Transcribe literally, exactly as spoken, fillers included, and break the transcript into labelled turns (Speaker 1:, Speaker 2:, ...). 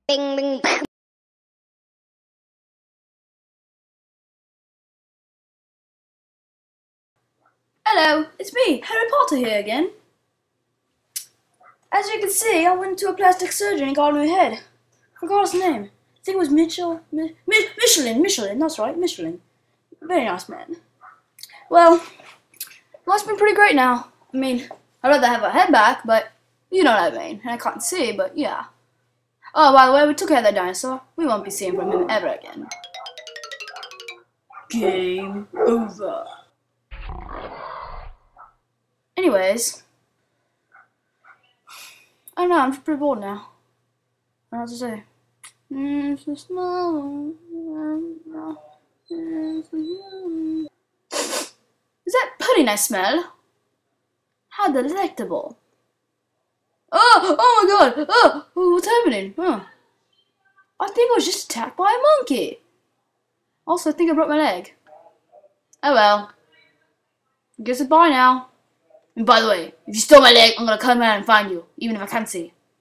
Speaker 1: Bing, bing, bang.
Speaker 2: Hello, it's me, Harry Potter here again. As you can see, I went to a plastic surgeon and got a new head. I forgot his name. I think it was Mitchell. Mi Mi Michelin, Michelin, that's right, Michelin. Very nice man. Well, life's been pretty great now. I mean, I'd rather have a head back, but you know what I mean. And I can't see, but yeah. Oh, by the way, we took care of that dinosaur. We won't be seeing from him ever again. Game over. Anyways, I don't know, I'm just pretty bored now. I don't know what to say. It's a small. Is that pudding I smell? How delectable. Oh, oh my god! Oh, what's happening? Oh. I think I was just attacked by a monkey. Also, I think I broke my leg. Oh well. I guess goodbye now. And by the way, if you stole my leg, I'm gonna come out and find you, even if I can't see.